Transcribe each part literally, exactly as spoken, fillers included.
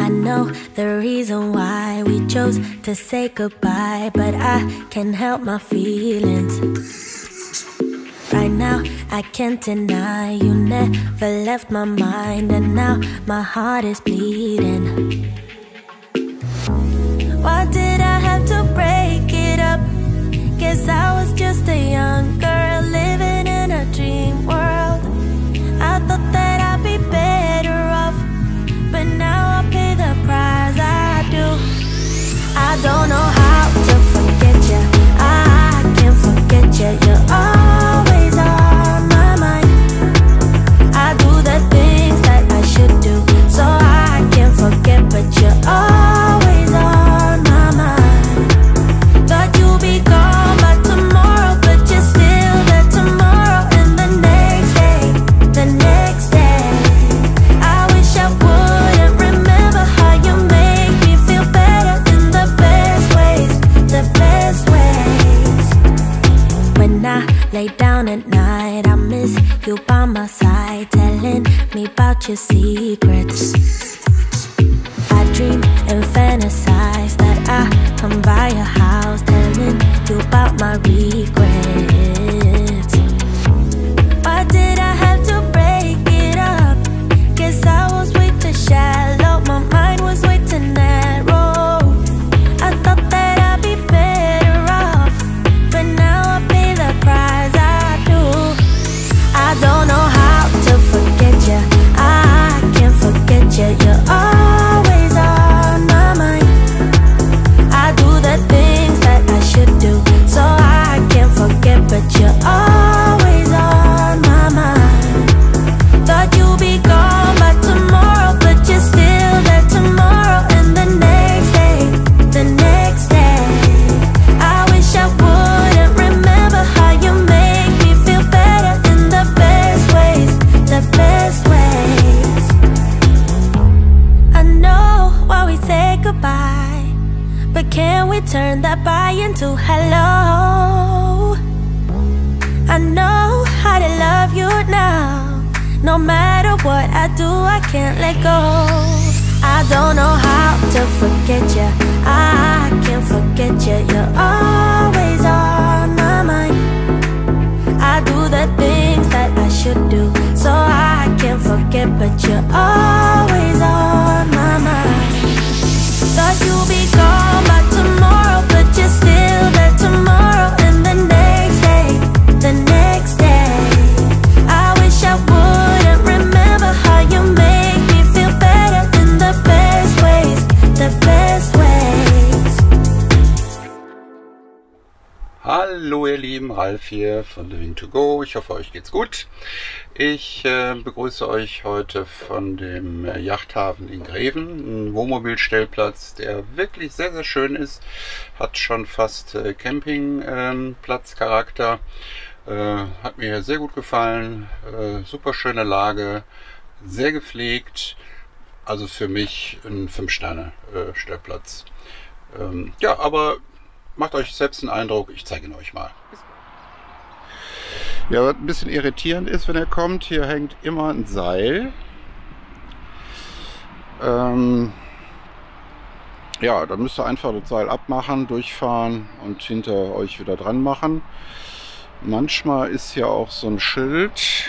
I know the reason why we chose to say goodbye, but I can't help my feelings. Right now, I can't deny you never left my mind, and now my heart is bleeding. Why did I have to break it up? Guess I was just a young girl living in a dream world. I thought that I'd be better off, but now I pay the price I do. I don't know how to forget you, I can't forget you. You're always on my mind. I do the things that I should do, so I can't forget, but you're always on my mind. Thought you'd be gone by tomorrow, but you're still there tomorrow, and the next day, the next day. I wish I wouldn't remember how you make me feel better in the best ways, the best ways. When I lay down at night, I miss you by my side, telling me about your secrets. I dream and fantasize that I come by your house, telling you about my regrets. Why did I have to break it up? Guess I was way too shallow, my mind was way too narrow. I thought that I'd be better off, but now I pay the price I do. I don't know how to forget you, I can't forget you. You're always on my mind. I do the things that I should do, so I can't forget, but you're always on my mind. Thought you'd be gone by tomorrow, but you're still there tomorrow, and the next day, the next day. I wish I wouldn't remember how you make me feel better in the best ways, the best ways. I know why we say goodbye, but can we turn that bye into hello? I know how to love you now. No matter what I do, I can't let go. I don't know how to forget you, I can't forget you. You're always on my mind. I do the things that I should do, so I can't forget, but you're always on my mind. Thought you'd be gone by tomorrow, but you're still there tomorrow, and the next day, the next day. I wish I wouldn't remember how you make me feel better in the best ways, the best ways. Hallo ihr Lieben, Ralf hier von Living to Go. Ich hoffe, euch geht's gut. Ich äh, begrüße euch heute von dem äh, Yachthafen in Greven, ein Wohnmobilstellplatz, der wirklich sehr, sehr schön ist. Hat schon fast äh, Campingplatzcharakter. Äh, hat mir sehr gut gefallen. Äh, super schöne Lage, sehr gepflegt. Also für mich ein fünf Sterne Stellplatz. Ähm, ja, aber macht euch selbst einen Eindruck, ich zeige ihn euch mal. Ja, was ein bisschen irritierend ist, wenn er kommt, hier hängt immer ein Seil. Ähm, ja, dann müsst ihr einfach das Seil abmachen, durchfahren und hinter euch wieder dran machen. Manchmal ist hier auch so ein Schild.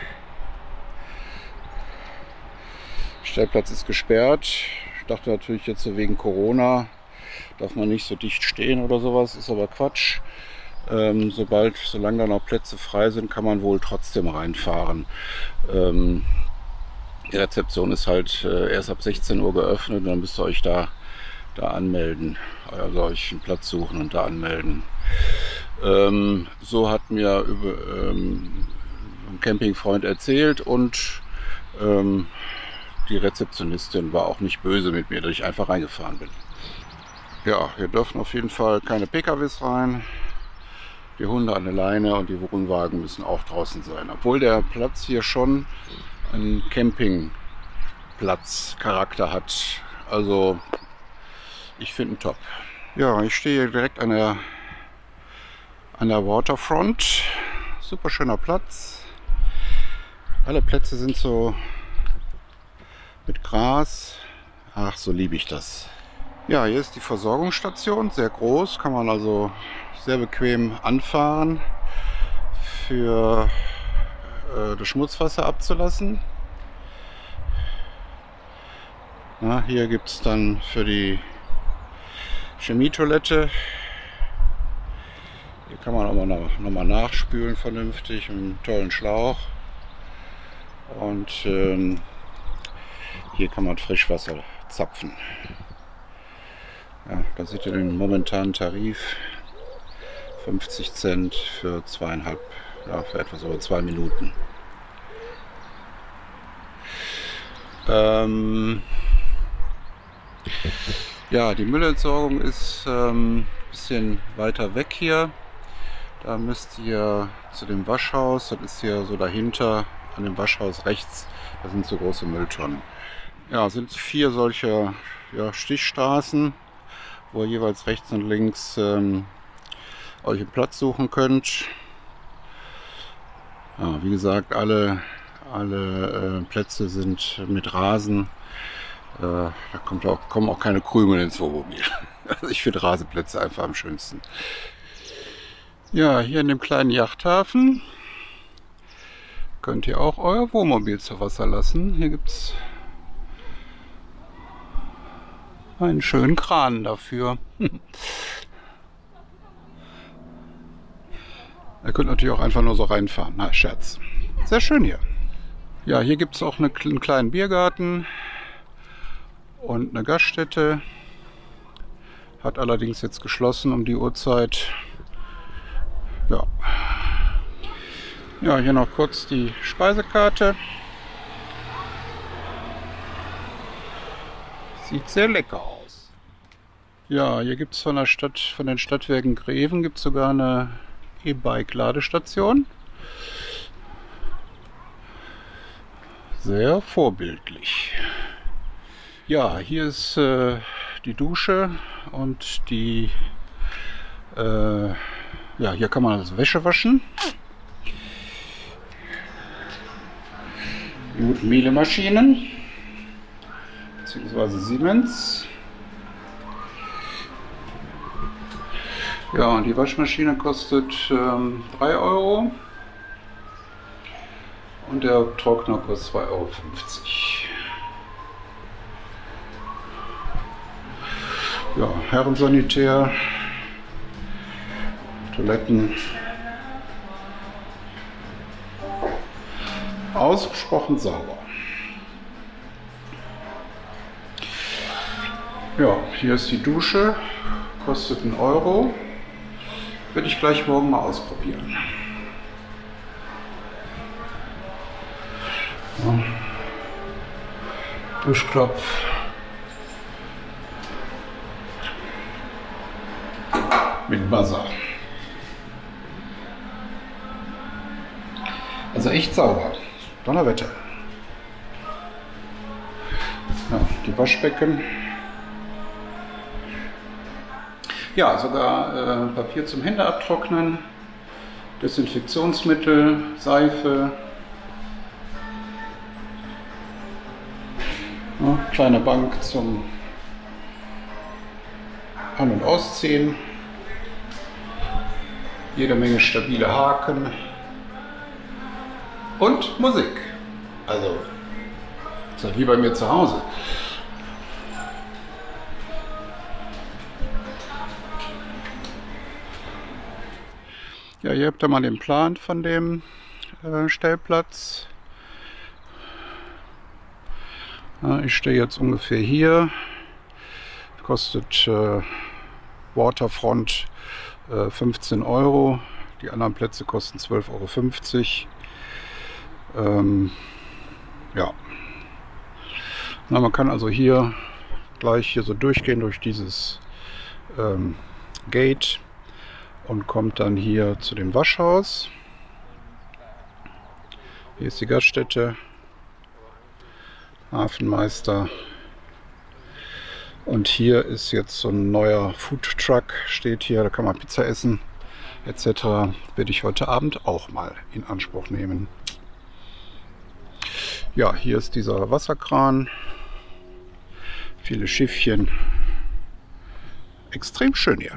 Stellplatz ist gesperrt. Ich dachte natürlich jetzt so wegen Corona darf man nicht so dicht stehen oder sowas, ist aber Quatsch. Ähm, sobald, solange da noch Plätze frei sind, kann man wohl trotzdem reinfahren. Ähm, die Rezeption ist halt äh, erst ab sechzehn Uhr geöffnet, und dann müsst ihr euch da, da anmelden, also euch einen Platz suchen und da anmelden. Ähm, so hat mir über, ähm, ein Campingfreund erzählt, und ähm, die Rezeptionistin war auch nicht böse mit mir, dass ich einfach reingefahren bin. Ja, hier dürfen auf jeden Fall keine P K Ws rein. Die Hunde an der Leine und die Wohnwagen müssen auch draußen sein. Obwohl der Platz hier schon einen Campingplatzcharakter hat. Also ich finde ihn top. Ja, ich stehe hier direkt an der, an der Waterfront. Super schöner Platz. Alle Plätze sind so mit Gras Ach, so liebe ich das. Ja, hier ist die Versorgungsstation, sehr groß, kann man also sehr bequem anfahren, für äh, das Schmutzwasser abzulassen. Na, hier gibt es dann für die Chemietoilette. Hier kann man aber noch, noch mal nachspülen vernünftig, mit einem tollen Schlauch. Und ähm, hier kann man Frischwasser zapfen. Ja, da seht ihr den momentanen Tarif. fünfzig Cent für zweieinhalb, ja, für etwas über zwei Minuten. Ähm, ja, die Müllentsorgung ist ein ähm, bisschen weiter weg hier. Da müsst ihr zu dem Waschhaus, das ist hier so dahinter, an dem Waschhaus rechts, da sind so große Mülltonnen. Ja, sind vier solche ja, Stichstraßen, wo ihr jeweils rechts und links ähm, euch einen Platz suchen könnt. Ja, wie gesagt, alle, alle äh, Plätze sind mit Rasen. Äh, da kommt auch, kommen auch keine Krümel ins Wohnmobil. Also ich finde Rasenplätze einfach am schönsten. Ja, hier in dem kleinen Yachthafen könnt ihr auch euer Wohnmobil zu Wasser lassen. Hier gibt es einen schönen Kran dafür. Ihr könnt natürlich auch einfach nur so reinfahren. Na, Scherz. Sehr schön hier. Ja, hier gibt es auch eine, einen kleinen Biergarten und eine Gaststätte. Hat allerdings jetzt geschlossen um die Uhrzeit. Ja. Ja, hier noch kurz die Speisekarte. Sieht sehr lecker aus. Ja, hier gibt es von der Stadt, von den Stadtwerken Greven gibt es sogar eine E-Bike-Ladestation. Sehr vorbildlich. Ja, hier ist äh, die Dusche und die äh, ja, hier kann man also Wäsche waschen. Miele-Maschinen beziehungsweise Siemens. Ja, und die Waschmaschine kostet ähm, drei Euro und der Trockner kostet zwei Euro fünfzig. Ja, Herrensanitär, Toiletten. Ausgesprochen sauber. Ja, hier ist die Dusche, kostet einen Euro. Werde ich gleich morgen mal ausprobieren. Ja. Duschkopf. Mit Buzzer. Also echt sauber. Donnerwetter. Ja, die Waschbecken. Ja, sogar äh, Papier zum Hände abtrocknen, Desinfektionsmittel, Seife. Ja, kleine Bank zum An- und Ausziehen. Jede Menge stabile Haken. Und Musik. Also, ist halt wie bei mir zu Hause. Ja, hier habt ihr mal den Plan von dem äh, Stellplatz. Ja, ich stehe jetzt ungefähr hier. Kostet äh, Waterfront äh, fünfzehn Euro. Die anderen Plätze kosten zwölf Euro fünfzig. Ähm, ja. Na, man kann also hier gleich hier so durchgehen durch dieses ähm, Gate und kommt dann hier zu dem Waschhaus. Hier ist die Gaststätte, Hafenmeister. Und hier ist jetzt so ein neuer Food Truck, steht hier, da kann man Pizza essen et cetera. Werde ich heute Abend auch mal in Anspruch nehmen. Ja, hier ist dieser Wasserkran. Viele Schiffchen. Extrem schön hier.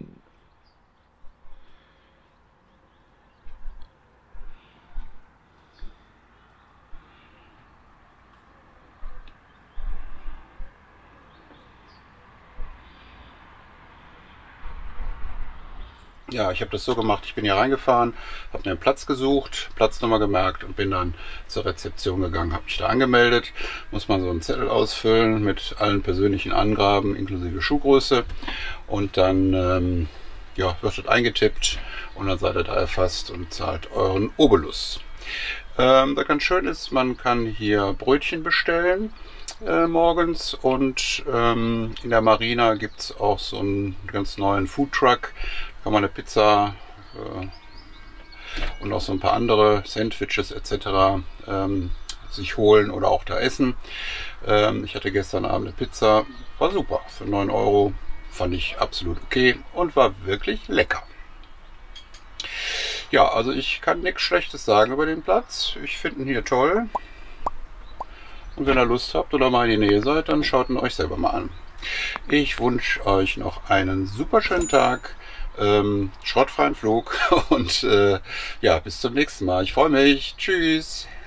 Ja, ich habe das so gemacht, ich bin hier reingefahren, habe mir einen Platz gesucht, Platznummer gemerkt und bin dann zur Rezeption gegangen, habe mich da angemeldet. Muss man so einen Zettel ausfüllen mit allen persönlichen Angaben inklusive Schuhgröße und dann ähm, ja, wird das eingetippt und dann seid ihr da erfasst und zahlt euren Obolus. Ähm, was ganz schön ist, man kann hier Brötchen bestellen äh, morgens und ähm, in der Marina gibt es auch so einen ganz neuen Foodtruck. Kann man eine Pizza äh, und auch so ein paar andere Sandwiches et cetera ähm, sich holen oder auch da essen. Ähm, ich hatte gestern Abend eine Pizza, war super, für neun Euro, fand ich absolut okay und war wirklich lecker. Ja, also ich kann nichts Schlechtes sagen über den Platz. Ich finde ihn hier toll. Und wenn ihr Lust habt oder mal in die Nähe seid, dann schaut ihn euch selber mal an. Ich wünsche euch noch einen super schönen Tag. Ähm, schrottfreien Flug und äh, ja, bis zum nächsten Mal. Ich freue mich. Tschüss.